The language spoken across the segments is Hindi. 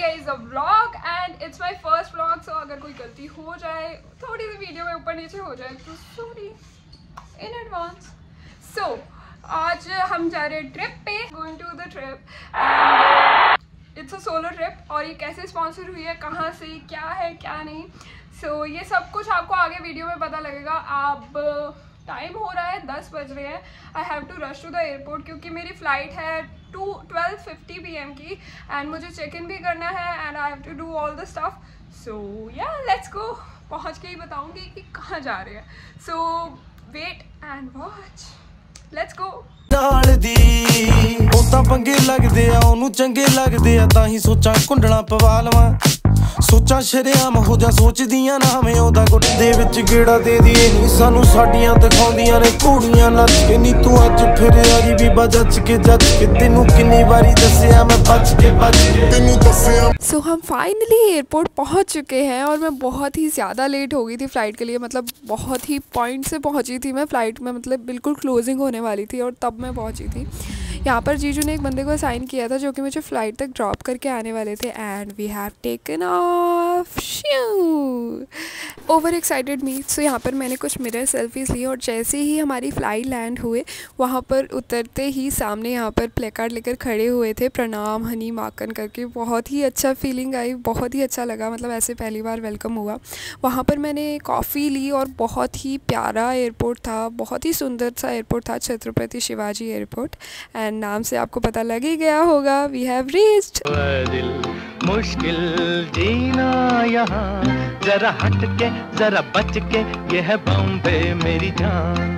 India is a vlog and it's my first vlog. So अगर कोई गलती हो जाए, थोड़ी सी वीडियो में ऊपर नीचे हो जाए तो सॉरी इन एडवांस। सो आज हम जा रहे हैं ट्रिप पे, going to the trip and it's a solo trip. और ये कैसे स्पॉन्सर हुई है, कहाँ से, क्या है क्या नहीं, सो ये सब कुछ आपको आगे वीडियो में पता लगेगा। अब टाइम हो रहा है 10 बज रहे हैं। I have to rush to the airport क्योंकि मेरी फ़्लाइट है 12:50 PM की एंड मुझे चेक इन भी करना है and I have to do all the stuff. So yeah let's गो। पहुंच के ही बताऊंगी कि कहाँ जा रहे हैं। So wait and watch, let's go. ਨਾਲ ਦੀ ਉਹ ਤਾਂ ਪੰਗੇ ਲੱਗਦੇ ਆ, ਉਹਨੂੰ ਚੰਗੇ ਲੱਗਦੇ ਆ, ਤਾਂ ਹੀ ਸੋਚਾਂ ਕੁੰਡਲਾਂ ਪਵਾ ਲਵਾਂ, ਸੋਚਾਂ ਸ਼ਰੇਆਮ ਹੋ ਜਾ ਸੋਚਦੀਆਂ ਨਾ ਮੈਂ ਉਹਦਾ ਗੁੱਟ ਦੇ ਵਿੱਚ ਗੇੜਾ ਦੇ ਦੀਏ ਨਹੀਂ ਸਾਨੂੰ ਸਾਡੀਆਂ ਦਿਖਾਉਂਦੀਆਂ ਨੇ ਘੋੜੀਆਂ ਨੱਚ ਕੇ। ਨੀ ਤੂੰ ਅੱਜ ਫਿਰ ਆ ਜੀ ਬੀਬਾ ਜੱਜ ਕੇ ਤੈਨੂੰ ਕਿੰਨੀ ਵਾਰੀ ਦੱਸਿਆ ਮੈਂ ਬਚ ਕੇ ਤੈਨੂੰ ਦੱਸਿਆ। सो हम फाइनली एयरपोर्ट पहुंच चुके हैं और मैं बहुत ही ज़्यादा लेट हो गई थी फ़्लाइट के लिए। मतलब बहुत ही पॉइंट से पहुंची थी मैं फ़्लाइट में, मतलब बिल्कुल क्लोजिंग होने वाली थी और तब मैं पहुंची थी। यहाँ पर जीजू ने एक बंदे को असाइन किया था जो कि मुझे फ़्लाइट तक ड्रॉप करके आने वाले थे and we have taken off. Over excited me. So यहाँ पर मैंने कुछ मिरर सेल्फीज़ ली और जैसे ही हमारी फ़्लाइट लैंड हुए वहाँ पर उतरते ही सामने यहाँ पर प्लेकार्ड लेकर खड़े हुए थे, प्रणाम होनेयमाकन करके। बहुत ही अच्छा फीलिंग आई, बहुत ही अच्छा लगा, मतलब ऐसे पहली बार वेलकम हुआ। वहाँ पर मैंने कॉफ़ी ली और बहुत ही प्यारा एयरपोर्ट था, बहुत ही सुंदर सा एयरपोर्ट था, छत्रपति शिवाजी एयरपोर्ट। एंड नाम से आपको पता लग ही गया होगा, वी हैव रीच्ड। मुश्किल जीना यहाँ, जरा हट के जरा बच के, ये है बॉम्बे मेरी जान,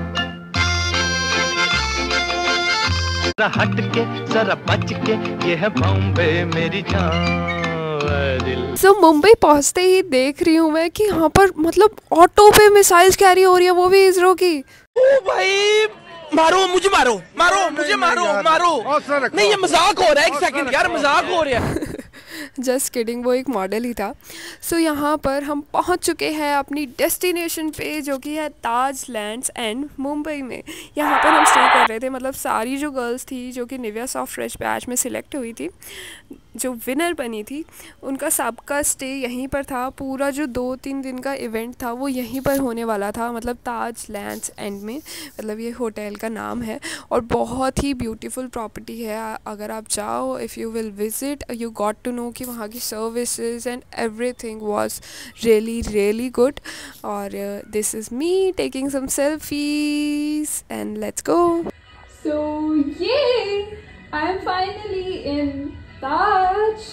जरा हट के जरा बच के, ये है बॉम्बे मेरी जान। सो मुंबई पहुंचते ही देख रही हूँ मैं कि यहाँ पर मतलब ऑटो पे मिसाइल्स कैरी हो रही है, वो भी इसरो की। ओ भाई मारो मुझे, मारो मारो मुझे, मारो मारो। नहीं ये मजाक हो रहा है, एक सेकंड यार, मजाक हो रहा है। जस्ट किडिंग, वो एक मॉडल ही था। सो यहाँ पर हम पहुँच चुके हैं अपनी डेस्टिनेशन पे जो कि है ताज लैंड्स एंड मुंबई में। यहाँ पर हम स्टे कर रहे थे, मतलब सारी जो गर्ल्स थी जो कि निविया सॉफ्ट फ्रेश बैच में सिलेक्ट हुई थी, जो विनर बनी थी, उनका सबका स्टे यहीं पर था। पूरा जो 2-3 दिन का इवेंट था वो यहीं पर होने वाला था, मतलब ताज लैंड्स एंड में, मतलब ये होटल का नाम है और बहुत ही ब्यूटीफुल प्रॉपर्टी है। अगर आप जाओ, if you will visit, you got to know कि वहाँ की services and everything was really really good. और this is me taking some selfies and let's go. So ये आई एम फाइनली इन ताज।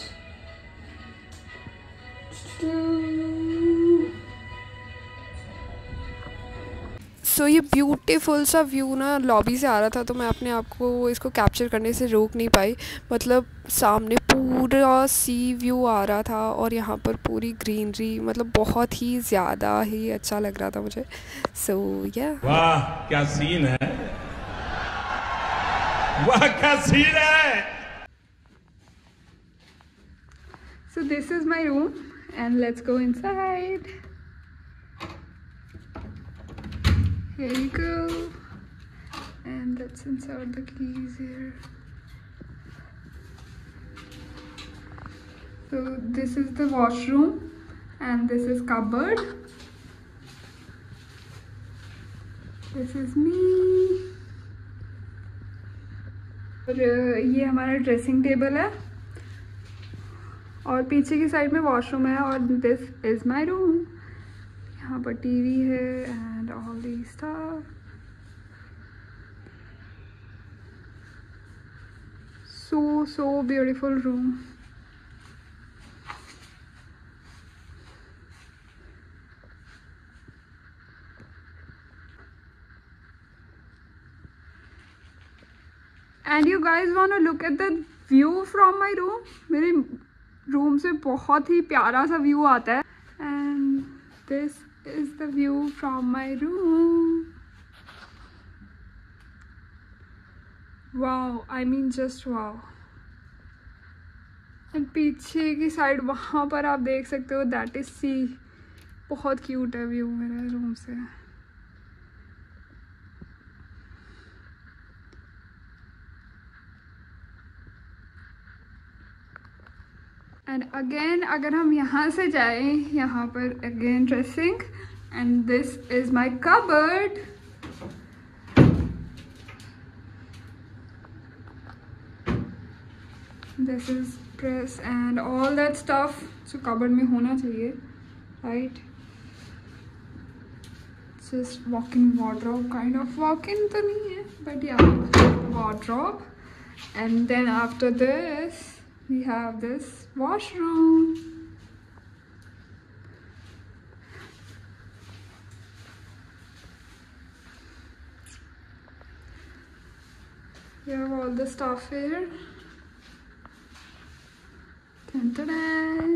सो ये ब्यूटीफुल सा व्यू ना लॉबी से आ रहा था, तो मैं अपने आप को इसको कैप्चर करने से रोक नहीं पाई। मतलब सामने पूरा सी व्यू आ रहा था और यहाँ पर पूरी ग्रीनरी, मतलब बहुत ही ज़्यादा ही अच्छा लग रहा था मुझे। सो या वाह क्या सीन है, वाह क्या सीन है। So this is my room and let's go inside. Here you go. And let's insert the keys here. So this is the washroom and this is cupboard. This is me. और ये हमारा ड्रेसिंग टेबल है और पीछे की साइड में वॉशरूम है और दिस इज़ माई रूम। यहाँ पर टीवी है and all the stuff. So beautiful room. And you guys want to look at the view from my room. मेरे रूम से बहुत ही प्यारा सा व्यू आता है and this is the view from my room. Wow, I mean just wow. And पीछे की साइड वहाँ पर आप देख सकते हो, दैट इज सी। बहुत क्यूट है व्यू मेरे रूम से। एंड अगेन अगर हम यहाँ से जाएं, यहाँ पर again dressing, and this is my cupboard. This is press and all that stuff जो कबर्ड में होना चाहिए, right. Just walk in wardrobe, kind of walk in तो नहीं है but yeah wardrobe. And then after this we have this washroom. You have all the stuff here. Dun, dun, dun.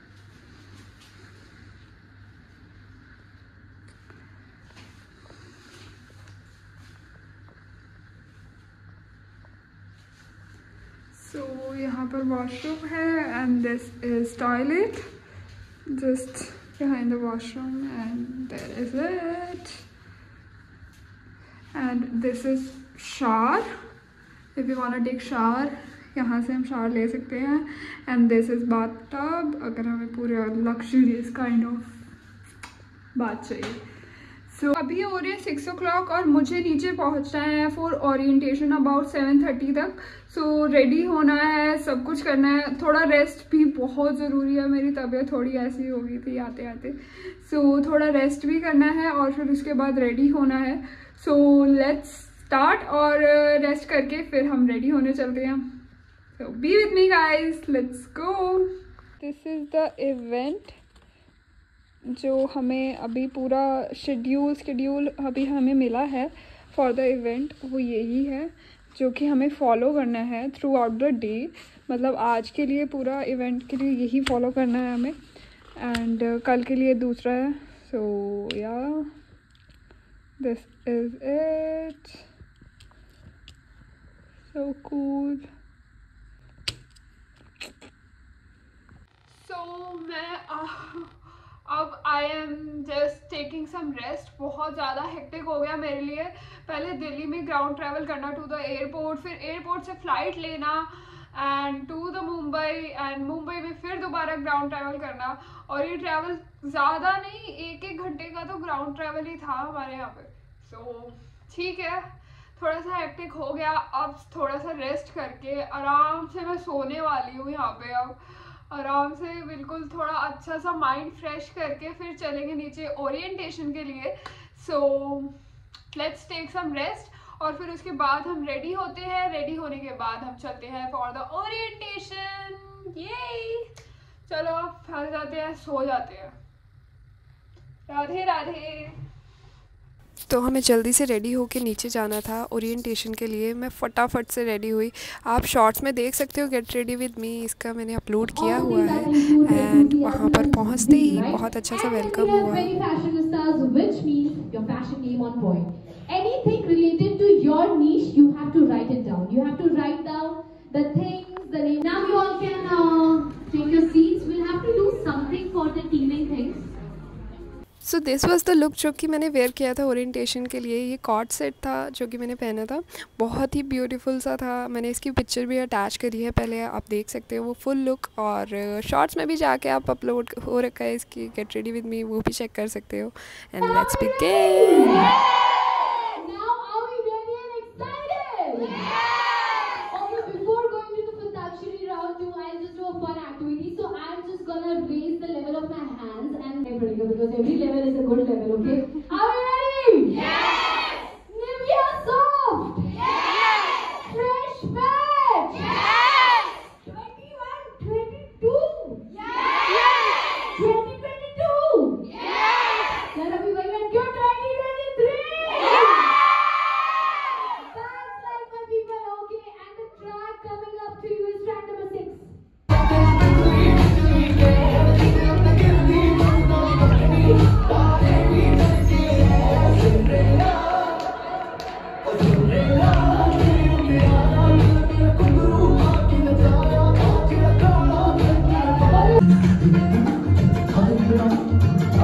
So यहाँ पर washroom है and this is toilet just behind the washroom, and there is it. And this is shower. If you want to take shower, यहाँ से हम shower ले सकते हैं. And this is bathtub अगर हमें पूरे luxurious kind of बात चाहिए. So अभी हो रही है 6 o'clock और मुझे नीचे पहुंचना है फॉर ओरिएंटेशन अबाउट 7:30 तक. सो रेडी होना है, सब कुछ करना है. थोड़ा रेस्ट भी बहुत ज़रूरी है, मेरी तबीयत थोड़ी ऐसी हो गई थी आते आते. सो थोड़ा रेस्ट भी करना है और फिर उसके बाद रेडी होना है. सो लेट्स स्टार्ट और रेस्ट करके फिर हम रेडी होने चलते हैं. So be with me guys, let's go. This is the event जो हमें अभी पूरा शेड्यूल अभी हमें मिला है फॉर द इवेंट. वो यही है जो कि हमें फॉलो करना है थ्रू आउट द डे. मतलब आज के लिए पूरा इवेंट के लिए यही फॉलो करना है हमें, एंड कल के लिए दूसरा है. So yeah this is it. So cool. So मैं अब I am just taking some rest. बहुत ज़्यादा हेक्टिक हो गया मेरे लिए. पहले दिल्ली में ग्राउंड ट्रैवल करना टू द एयरपोर्ट, फिर एयरपोर्ट से फ़्लाइट लेना and to the Mumbai, and Mumbai में फिर दोबारा ग्राउंड ट्रैवल करना. और ये ट्रैवल ज़्यादा नहीं, 1-1 घंटे का तो ग्राउंड ट्रैवल ही था हमारे यहाँ पे. सो ठीक है, थोड़ा सा हेक्टिक हो गया. अब थोड़ा सा रेस्ट करके आराम से मैं सोने वाली हूँ यहाँ पे. अब आराम से बिल्कुल थोड़ा अच्छा सा माइंड फ्रेश करके फिर चलेंगे नीचे ओरिएंटेशन के लिए. So let's take some rest और फिर उसके बाद हम रेडी होते हैं. रेडी होने के बाद हम चलते हैं फॉर द ओरिएंटेशन. ये चलो अब थक जाते हैं, सो जाते हैं. राधे राधे. तो हमें जल्दी से रेडी होके नीचे जाना था ओरिएंटेशन के लिए. मैं फटाफट से रेडी हुई. आप शॉर्ट्स में देख सकते हो गेट रेडी विद मी, इसका मैंने अपलोड किया हुआ है. एंड वहाँ पर पहुँचते ही बहुत अच्छा सा वेलकम हुआ. Anything related to your niche, you have to write it down. You have to write down the things, the name. Now you all can take your seats. We'll have to do something for the teaming things. So this was the look जो कि मैंने वेयर किया था ओरिएंटेशन के लिए. ये कॉट सेट था जो कि मैंने पहना था, बहुत ही ब्यूटीफुल सा था. मैंने इसकी पिक्चर भी अटैच करी है, पहले आप देख सकते हो वो फुल लुक. और शॉर्ट्स में भी जाके आप अपलोड हो रखा है इसकी गेट रेडी विद मी, वो भी चेक कर सकते हो. And let's begin. Because every level is a good level, okay? Are we ready? Yes! Nivea soft! Yes! Fresh batch! Yes! 21, 22! Yes! 2022! Yes! Let everybody get 2023! Yes! That's like my people, okay? And the track coming up to you is track number 6.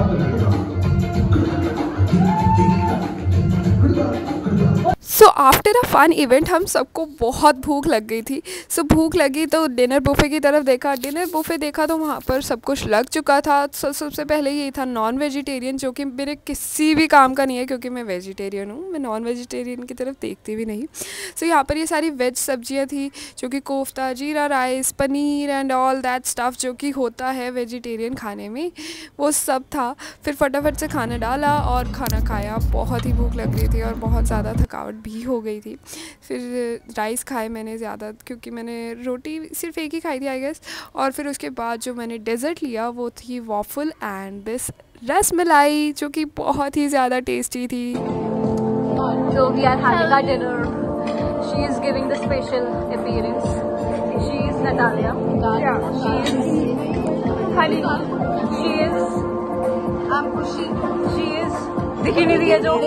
So after in a fun event हम सबको बहुत भूख लग गई थी। सो भूख लगी तो डिनर बुफे की तरफ देखा। डिनर बुफे देखा तो वहाँ पर सब कुछ लग चुका था। सबसे पहले ये था नॉन वेजिटेरियन, जो कि मेरे किसी भी काम का नहीं है क्योंकि मैं वेजिटेरियन हूँ। मैं नॉन वेजिटेरियन की तरफ देखती भी नहीं। सो यहाँ पर ये सारी वेज सब्जियाँ थी, जो कि kofta, jeera rice, paneer and all that stuff जो कि होता है वेजिटेरियन खाने में, वो सब था। फिर फटाफट से खाना डाला और खाना खाया। बहुत ही भूख लग रही थी और बहुत ज़्यादा थकावट भी हो गई थी। फिर राइस खाए मैंने ज़्यादा, क्योंकि मैंने रोटी सिर्फ एक ही खाई थी आई गेस। और फिर उसके बाद जो मैंने डेज़र्ट लिया वो थी वॉफल एंड दिस रसमलाई, जो कि बहुत ही ज़्यादा टेस्टी थी। So we are having our dinner. She is giving the special appearance. She is Natalia. Yeah. She is Honey. She is I'm Kushi. She is दिखी नहीं रही है जो।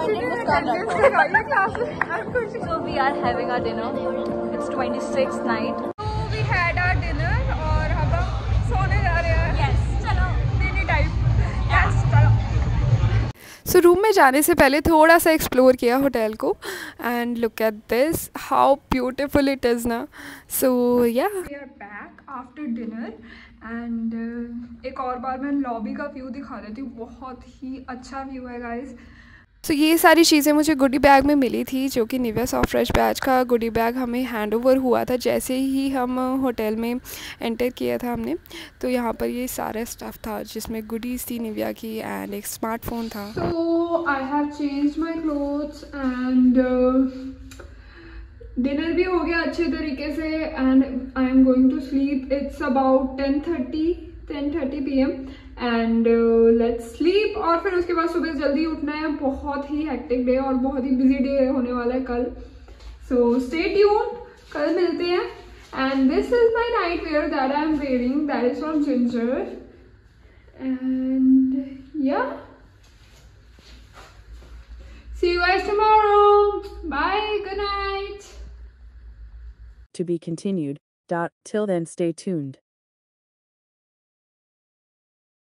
So we are having our dinner. It's 26th night. So we had our dinner और अब हम सोने जा रहे हैं। Yes. चलो. Dinner time. Yes. चलो। सो रूम में जाने से पहले थोड़ा सा एक्सप्लोर किया होटल को and look at this how beautiful it is ना। So yeah we are back after dinner and एक और बार मैं लॉबी का व्यू दिखा देती हूँ। बहुत ही अच्छा व्यू है गाइस। सो ये सारी चीज़ें मुझे गुडी बैग में मिली थी, जो कि निविया सॉफ्ट फ्रेश बैच का गुडी बैग हमें हैंड ओवर हुआ था जैसे ही हम होटल में एंटर किया था हमने। तो यहाँ पर ये सारा स्टफ़ था जिसमें गुडीज़ थी निविया की एंड एक स्मार्टफोन था। So I have changed my clothes and dinner भी हो गया अच्छे तरीके से and I am going to sleep. It's about 10:30 PM and let's sleep. और फिर उसके बाद सुबह जल्दी उठना है। बहुत ही हेक्टिक डे और बहुत ही बिजी डे होने वाला है कल। सो स्टे ट्यून्ड, कल मिलते हैं। And this is my night wear that I am wearing, that is from Ginger and yeah see you guys tomorrow. Bye, good night. To be continued. Till then, stay tuned.